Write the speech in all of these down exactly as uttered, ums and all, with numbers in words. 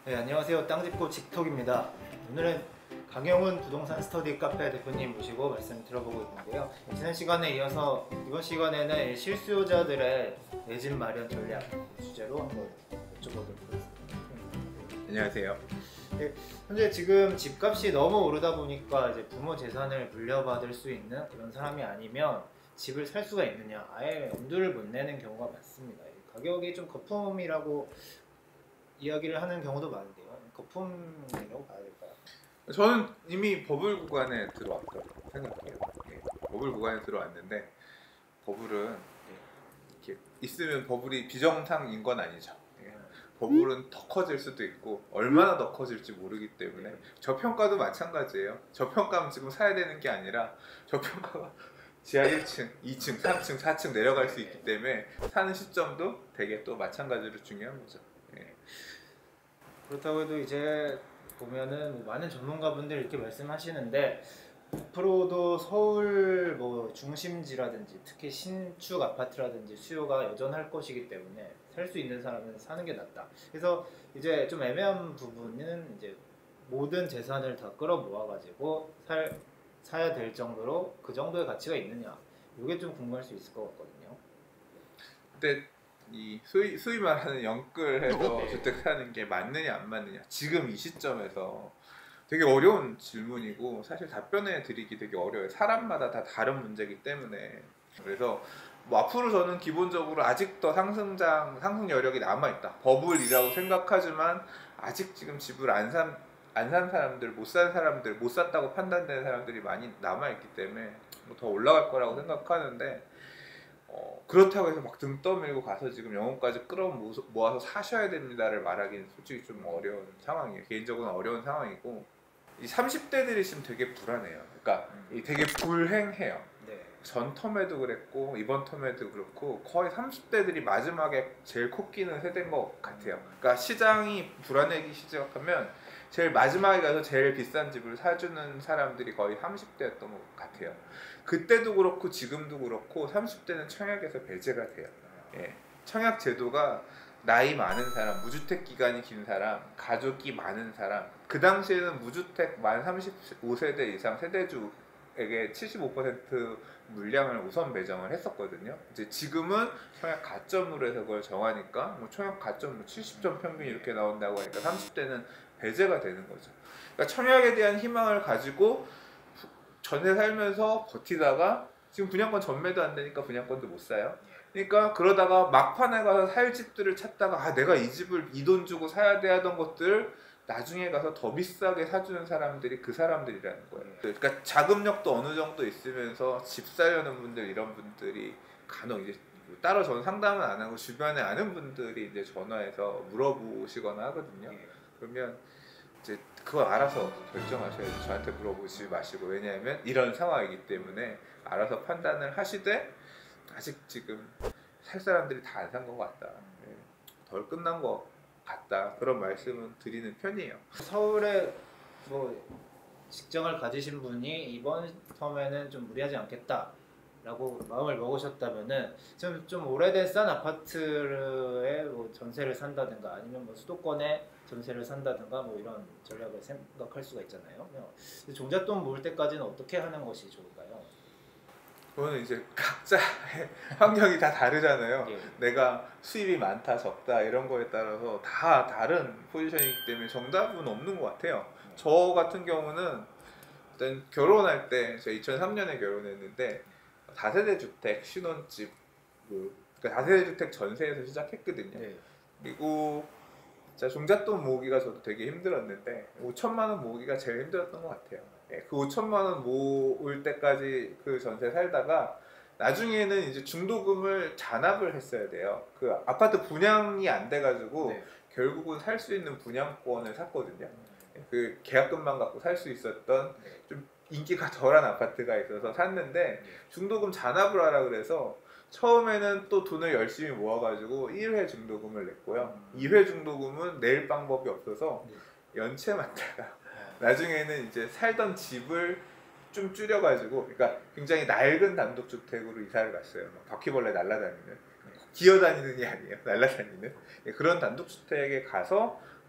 네, 안녕하세요. 땅짚고 직톡입니다. 오늘은 강영훈 부동산 스터디 카페 대표님 모시고 말씀 들어보고 있는데요. 지난 시간에 이어서 이번 시간에는 실수요자들의 내 집 마련 전략 주제로 한번 여쭤보도록 하겠습니다. 안녕하세요. 네, 현재 지금 집값이 너무 오르다 보니까 이제 부모 재산을 물려받을 수 있는 그런 사람이 아니면 집을 살 수가 있느냐, 아예 엄두를 못 내는 경우가 많습니다. 가격이 좀 거품이라고 이야기를 하는 경우도 많은데요. 거품이라고 봐야 될까요? 저는 이미 버블 구간에 들어왔다고 생각해요. 예, 버블 구간에 들어왔는데 버블은 이렇게 있으면 버블이 비정상인 건 아니죠. 예, 버블은 더 커질 수도 있고 얼마나 더 커질지 모르기 때문에 저평가도 마찬가지예요. 저평가면 지금 사야 되는 게 아니라 저평가가 지하 일 층, 이 층, 삼 층, 사 층 내려갈 수 있기 때문에 사는 시점도 되게 또 마찬가지로 중요한 거죠. 예. 그렇다고 해도 이제 보면은 뭐 많은 전문가분들 이렇게 말씀하시는데 앞으로도 서울 뭐 중심지라든지 특히 신축 아파트라든지 수요가 여전할 것이기 때문에 살 수 있는 사람은 사는 게 낫다. 그래서 이제 좀 애매한 부분은 이제 모든 재산을 다 끌어 모아가지고 살 사야 될 정도로 그 정도의 가치가 있느냐, 이게 좀 궁금할 수 있을 것 같거든요. 근데 이 소위, 소위 말하는 영끌해서 네. 주택 사는 게 맞느냐 안 맞느냐 지금 이 시점에서 되게 어려운 질문이고 사실 답변해 드리기 되게 어려워요. 사람마다 다 다른 문제이기 때문에. 그래서 뭐 앞으로 저는 기본적으로 아직 더 상승장 상승 여력이 남아있다, 버블이라고 생각하지만 아직 지금 집을 안 산 안 산 사람들, 못 산 사람들, 못 샀다고 판단되는 사람들이 많이 남아있기 때문에 뭐 더 올라갈 거라고 생각하는데, 어, 그렇다고 해서 막 등 떠밀고 가서 지금 영혼까지 끌어모아서 사셔야 됩니다를 말하기는 솔직히 좀 어려운 상황이에요. 개인적으로는 어려운 상황이고, 이 삼십 대들이 지금 되게 불안해요. 그러니까 이 되게 불행해요. 네. 전 텀에도 그랬고 이번 텀에도 그렇고 거의 삼십 대들이 마지막에 제일 코끼는 세대인 것 같아요. 그러니까 시장이 불안해지기 시작하면 제일 마지막에 가서 제일 비싼 집을 사주는 사람들이 거의 삼십 대였던 것 같아요. 그때도 그렇고 지금도 그렇고 삼십 대는 청약에서 배제가 돼요. 예. 청약 제도가 나이 많은 사람, 무주택 기간이 긴 사람, 가족이 많은 사람, 그 당시에는 무주택 만 삼십오 세대 이상 세대주에게 칠십오 퍼센트 물량을 우선 배정을 했었거든요. 이제 지금은 청약 가점으로 해서 그걸 정하니까 뭐 청약 가점 칠십 점 평균 이렇게 나온다고 하니까 삼십 대는 배제가 되는 거죠. 그러니까 청약에 대한 희망을 가지고 전세 살면서 버티다가 지금 분양권 전매도 안 되니까 분양권도 못 사요. 그러니까 그러다가 막판에 가서 살 집들을 찾다가 아 내가 이 집을 이 돈 주고 사야 돼 하던 것들 나중에 가서 더 비싸게 사주는 사람들이 그 사람들이라는 거예요. 그러니까 자금력도 어느 정도 있으면서 집 사려는 분들, 이런 분들이 간혹 이제 따로 저는 상담은 안 하고 주변에 아는 분들이 이제 전화해서 물어보시거나 하거든요. 그러면 이제 그걸 알아서 결정하셔야죠. 저한테 물어보지 마시고. 왜냐하면 이런 상황이기 때문에 알아서 판단을 하시되, 아직 지금 살 사람들이 다 안 산 것 같다, 덜 끝난 것 같다, 그런 말씀은 드리는 편이에요. 서울에 뭐 직장을 가지신 분이 이번 텀에는 좀 무리하지 않겠다 라고 마음을 먹으셨다면은 좀, 좀 오래된 싼 아파트에 뭐 전세를 산다든가 아니면 뭐 수도권에 전세를 산다든가 뭐 이런 전략을 생각할 수가 있잖아요. 종잣돈 모을 때까지는 어떻게 하는 것이 좋을까요? 그거는 이제 각자의 환경이 다 다르잖아요. 예. 내가 수입이 많다 적다 이런 거에 따라서 다 다른 포지션이기 때문에 정답은 없는 것 같아요. 네. 저 같은 경우는 일단 결혼할 때, 제가 이천삼 년에 결혼했는데 다세대 주택 신혼집, 그러니까 다세대 주택 전세에서 시작했거든요. 네. 그리고 자, 종잣돈 모으기가 저도 되게 힘들었는데 오천만 원 모으기가 제일 힘들었던 것 같아요. 예, 그 오천만 원 모을 때까지 그 전세 살다가 나중에는 이제 중도금을 잔압을 했어야 돼요. 그 아파트 분양이 안 돼가지고 네. 결국은 살 수 있는 분양권을 샀거든요. 그 계약금만 갖고 살 수 있었던 좀 인기가 덜한 아파트가 있어서 샀는데 중도금 잔압을 하라 그래서 처음에는 또 돈을 열심히 모아가지고 일 회 중도금을 냈고요. 이 회 중도금은 낼 방법이 없어서 연체 맞다가 나중에는 이제 살던 집을 좀 줄여가지고, 그러니까 굉장히 낡은 단독주택으로 이사를 갔어요. 바퀴벌레 날아다니는, 기어다니는이 아니에요, 날아다니는 그런 단독주택에 가서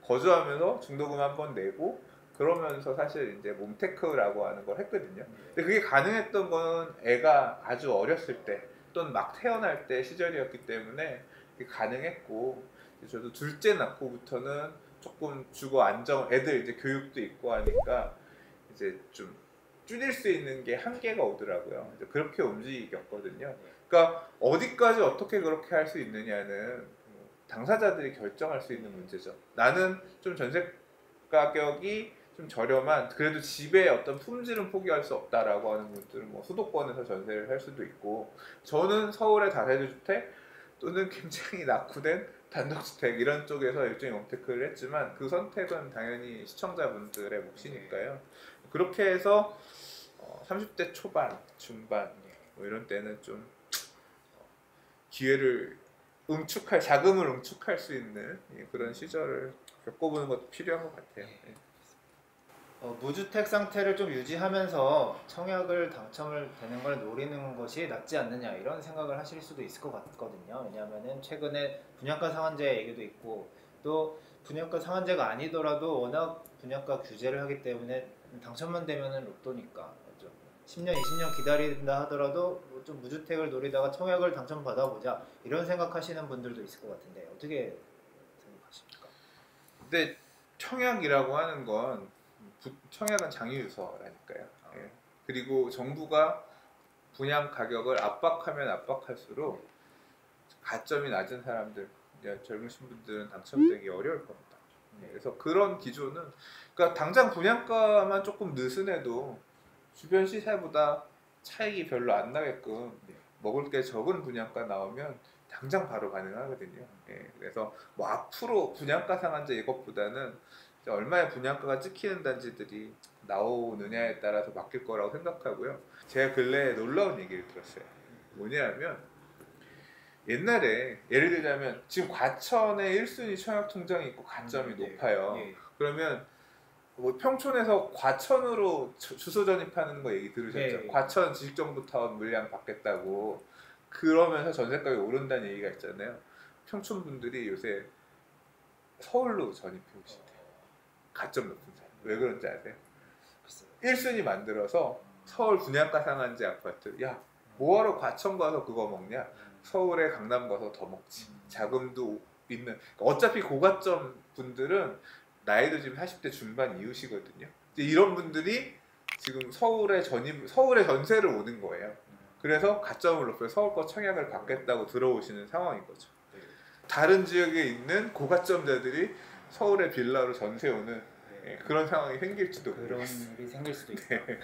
거주하면서 중도금 한번 내고 그러면서 사실 이제 몸테크라고 하는 걸 했거든요. 근데 그게 가능했던 건 애가 아주 어렸을 때 또는 막 태어날 때 시절이었기 때문에 그게 가능했고, 저도 둘째 낳고부터는 조금 주거 안정, 애들 이제 교육도 있고 하니까 이제 좀 줄일 수 있는 게 한계가 오더라고요. 이제 그렇게 움직였거든요. 그러니까 어디까지 어떻게 그렇게 할 수 있느냐는 당사자들이 결정할 수 있는 문제죠. 나는 좀 전세 가격이 좀 저렴한, 그래도 집의 어떤 품질은 포기할 수 없다라고 하는 분들은 뭐 수도권에서 전세를 할 수도 있고, 저는 서울의 다세대 주택 또는 굉장히 낙후된 단독주택 이런 쪽에서 일종의 원테크를 했지만, 그 선택은 당연히 시청자분들의 몫이니까요. 그렇게 해서 어, 삼십 대 초반, 중반 뭐 이런 때는 좀 기회를 응축할, 자금을 응축할 수 있는 그런 시절을 겪어보는 것도 필요한 것 같아요. 네. 어, 무주택 상태를 좀 유지하면서 청약을 당첨을 되는 걸 노리는 것이 낫지 않느냐 이런 생각을 하실 수도 있을 것 같거든요. 왜냐하면은 최근에 분양가 상한제 얘기도 있고, 또 분양가 상한제가 아니더라도 워낙 분양가 규제를 하기 때문에 당첨만 되면은 로또니까 그렇죠. 십 년, 이십 년 기다린다 하더라도 뭐좀 무주택을 노리다가 청약을 당첨받아 보자 이런 생각하시는 분들도 있을 것 같은데 어떻게 생각하십니까? 근데 청약이라고 하는 건 부, 청약은 장유유서라니까요. 예. 그리고 정부가 분양 가격을 압박하면 압박할수록 가점이 낮은 사람들, 젊으신 분들은 당첨되기 어려울 겁니다. 예. 그래서 그런 기조는, 그러니까 당장 분양가만 조금 느슨해도 주변 시세보다 차익이 별로 안 나게끔 먹을 게 적은 분양가 나오면 당장 바로 가능하거든요. 예, 그래서 뭐 앞으로 분양가 상한제 이것보다는 얼마의 분양가가 찍히는 단지들이 나오느냐에 따라서 바뀔 거라고 생각하고요. 제가 근래에 놀라운 얘기를 들었어요. 뭐냐면 옛날에 예를 들자면 지금 과천에 일 순위 청약 통장이 있고 가점이 음, 네. 높아요. 예. 그러면 뭐 평촌에서 과천으로 주소 전입하는 거 얘기 들으셨죠? 네. 과천 지식정보타운 물량 받겠다고 그러면서 전세가격이 오른다는 얘기가 있잖아요. 평촌 분들이 요새 서울로 전입해 오신대요. 가점 높은 사람. 왜 그런지 아세요? 일 순위 만들어서 서울 분양가 상한제 아파트, 야 뭐하러 과천 가서 그거 먹냐? 서울에 강남 가서 더 먹지. 자금도 있는, 어차피 고가점 분들은 나이도 지금 사십 대 중반 이후시거든요. 이런 분들이 지금 서울에 전입, 서울에 전세를 오는 거예요. 그래서 가점을 높여 서울 거 청약을 받겠다고 들어오시는 상황인 거죠. 다른 지역에 있는 고가점자들이 서울의 빌라로 전세 오는 예, 그런 상황이 생길지도 그런 모르겠어요. 일이 생길 수도 있다. 네.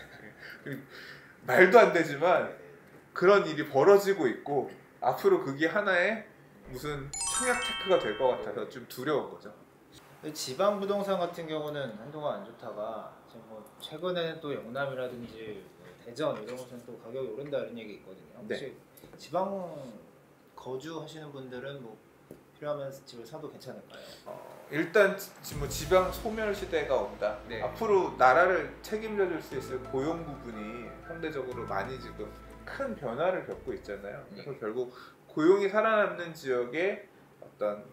말도 안 되지만 그런 일이 벌어지고 있고, 앞으로 그게 하나의 무슨 청약 테크가 될 것 같아서 좀 두려운 거죠. 지방 부동산 같은 경우는 한동안 안 좋다가 지금 뭐 최근에는 또 영남이라든지 뭐 대전 이런 곳은 또 가격이 오른다 이런 얘기 있거든요. 혹시 네. 지방 거주하시는 분들은 뭐 필요하면 집을 사도 괜찮을까요? 어, 일단 지, 뭐 지방 소멸 시대가 온다. 네. 앞으로 나라를 책임져 줄 수 있을 고용 부분이 상대적으로 많이 지금 큰 변화를 겪고 있잖아요. 그래서 네. 결국 고용이 살아남는 지역의 어떤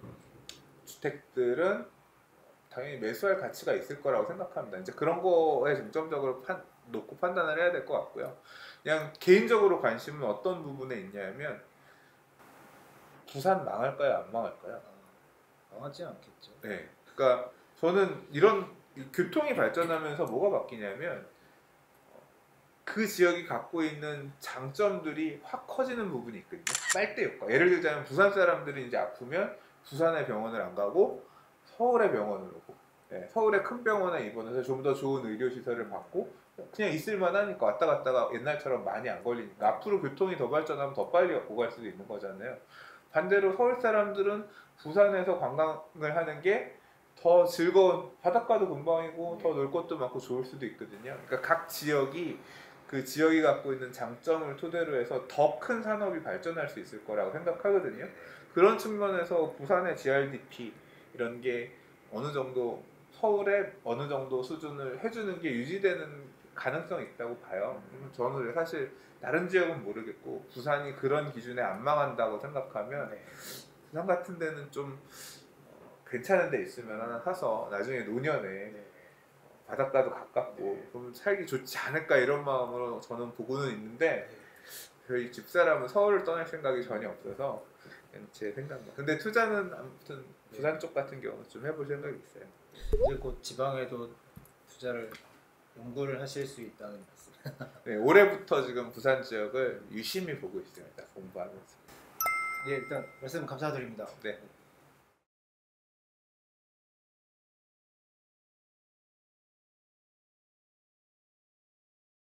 주택들은 당연히 매수할 가치가 있을 거라고 생각합니다. 이제 그런 거에 중점적으로 판, 놓고 판단을 해야 될 것 같고요. 그냥 개인적으로 관심은 어떤 부분에 있냐면, 부산 망할까요? 안 망할까요? 아, 망하지 않겠죠. 네. 그러니까 저는 이런 교통이 발전하면서 뭐가 바뀌냐면 그 지역이 갖고 있는 장점들이 확 커지는 부분이 있거든요. 빨대 효과. 예를 들자면 부산 사람들이 이제 아프면 부산의 병원을 안 가고 서울의 병원을 오고, 네, 서울의 큰 병원에 입원해서 좀 더 좋은 의료 시설을 받고 그냥 있을만 하니까 왔다 갔다가 옛날처럼 많이 안 걸리니까 앞으로 교통이 더 발전하면 더 빨리 오갈 수도 있는 거잖아요. 반대로 서울 사람들은 부산에서 관광을 하는 게 더 즐거운, 바닷가도 금방이고 더 놀 것도 많고 좋을 수도 있거든요. 그러니까 각 지역이 그 지역이 갖고 있는 장점을 토대로 해서 더 큰 산업이 발전할 수 있을 거라고 생각하거든요. 그런 측면에서 부산의 지알디피 이런 게 어느 정도 서울에 어느 정도 수준을 해주는 게 유지되는 가능성이 있다고 봐요. 저는 사실 다른 지역은 모르겠고 부산이 그런 기준에 안 망한다고 생각하면, 네. 부산 같은 데는 좀 괜찮은 데 있으면 하나 사서 나중에 노년에 네. 바닷가도 가깝고 네. 그럼 살기 좋지 않을까 이런 마음으로 저는 보고는 있는데 네. 저희 집사람은 서울을 떠날 생각이 전혀 없어서 그냥 제 생각만. 근데 투자는 아무튼 부산 쪽 같은 경우는 좀 해볼 생각이 있어요. 이제 곧 지방에도 투자를 연구를 하실 수 있다는 말씀. 네, 올해부터 지금 부산 지역을 유심히 보고 있습니다. 공부하면서. 예, 일단 말씀 감사드립니다. 네.